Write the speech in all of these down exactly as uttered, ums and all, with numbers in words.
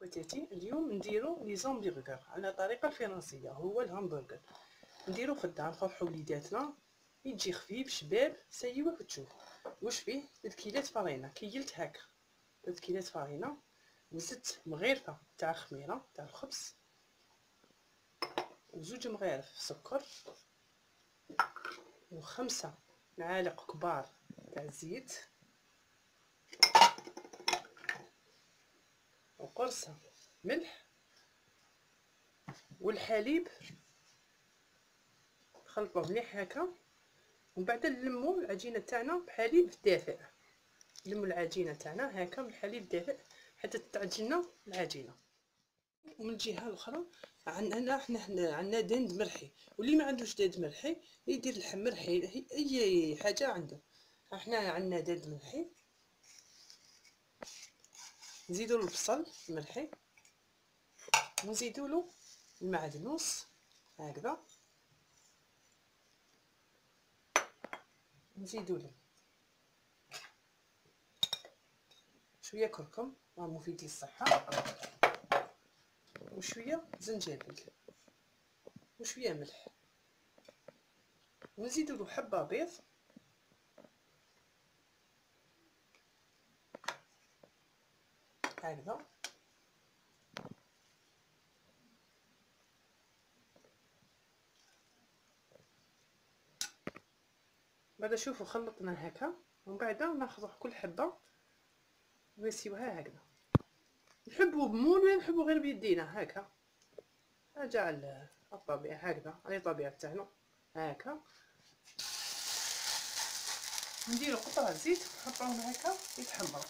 خواتاتي اليوم نديرو لي زومبرغر على طريقه الفرنسيه، هو الهامبرغر. نديرو في الدار نفرحو وليداتنا، يجي خفيف شباب سيوه وتشوف واش فيه. ثلاث كيلات فرينه كيلت هكا، ثلاث كيلات فرينه وزدت مغرفه تاع خميره تاع الخبز وزوج مغارف سكر وخمسة معالق كبار تاع الزيت وقرصه ملح والحليب. نخلطوه مليح هكا ومن بعد نلمو العجينه تاعنا بحليب دافئ. نلمو العجينه تاعنا هكا بالحليب دافئ حتى تعجننا العجينه. ومن الجهه الاخرى عندنا حنا عندنا دند مرحي، واللي ما عندوش دند مرحي يدير لحم مرحي اي حاجه عنده. احنا عندنا دند مرحي، نزيدو له البصل المرحي ونزيدو له المعدنوس هكذا، نزيدو له شويه كركم راه مفيد للصحه، وشويه زنجبيل وشويه ملح، ونزيدو له حبه بيض هكذا. بعد شوفوا خلطنا هكا ومن بعد ناخذ كل حبه ونسيوها هكذا. نحبوا بمول ولا نحبوا غير بيدينا هكا، حاجه على الطبيعه هكذا، على الطبيعه تاعنا هكا. نديرو قطره زيت ونحطوهم هكا يتحمروا.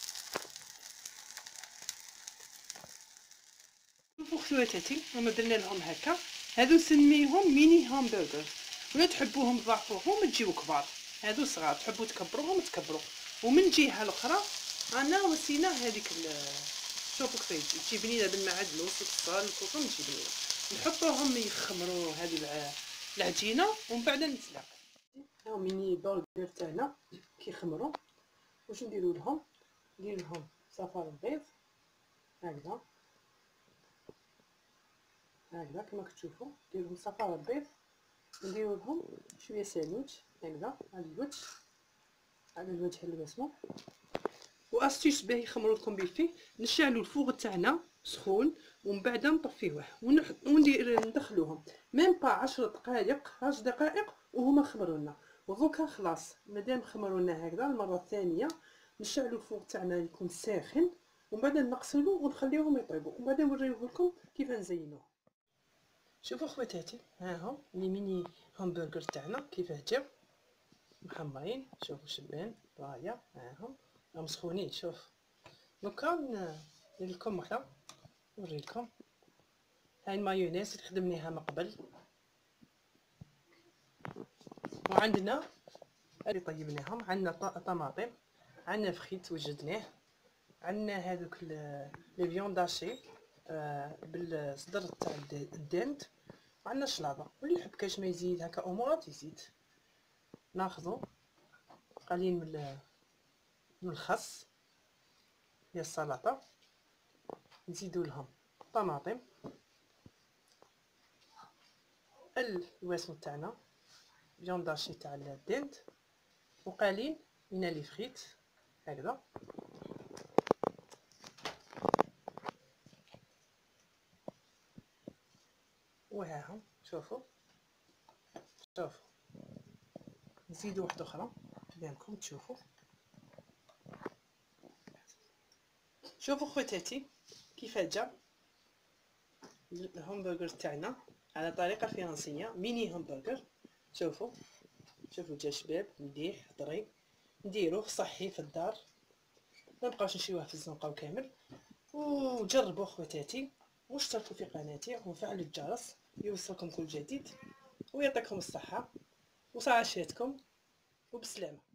شوفوا خواتاتي رانا درنا لهم هكا، هادو سميهم ميني هامبرغر، ولا تحبوهم تضاعفوهم تجيو كبار، هادو صغار تحبوا تكبروهم تكبروا. ومن جهه الاخرى رانا وسينا هذيك شوفوا كيف تجي بنينه بالمعدنوس والبصل والكركم، تجي بنينه. نحطوهم يخمروا هذه العجينه ومن بعد نتلاقى. هاو ميني برجر تاعنا كيخمروا. واش نديروا لهم؟ ندير لهم صفار البيض هكذا هكذا كما كتشوفوا، ندير لهم صفار البيض، نديروا لهم شويه سالوج هكذا على الوجه، على الوجه المسموح. واستيس باه يخمروا لكم بالفي، نشعلوا الفوغ تاعنا سخون ومن بعد نطفيوه وندير ندخلوهم ميم با عشر دقائق عشر دقائق وهما خمروا لنا. ودوكا خلاص مادام خمروا لنا هكذا المره الثانيه نشعلوا الفوغ تاعنا يكون ساخن ومن بعد نقصلو ونخليوهم يطيبوا ومن بعد نوريوه لكم كيف نزينوه. شوفوا خواتاتي ها هو لي ميني همبرغر تاعنا كيفاه جاو محمرين. شوفوا شبان رايه ها هم راهم سخونين. شوف دوكا ندير لكم وحده نوريكم. هاي المايونيز اللي خدمناها من قبل، وعندنا اللي طيبناهم، عندنا طماطم، عندنا فخيت وجدناه، عندنا هذوك لي فيون داشي آه بالصدر تاع الدند، وعندنا الشلاضه. واللي يحب كاش ما يزيد هكا امورات يزيد. ناخذوا قليل من من الخس هي السلطه، نزيدوا لهم طماطم الواسم تاعنا فيون داشي تاع الدند، وقليل من لي فريت هكذا. وها هم شوفوا شوفوا نزيدوا واحده اخرى بينكم تشوفوا. شوفوا خواتاتي كيف جا الهمبرغر تاعنا على طريقه فرنسيه ميني همبرغر. شوفوا شوفوا جا شباب مليح طري، نديروه صحي في الدار، ما نبقاوش نشيوه في الزنقه وكامل. وجربوا خواتاتي واشتركوا في قناتي وفعلوا الجرس يوصلكم كل جديد، ويعطيكم الصحه وصعاشاتكم وبسلامه.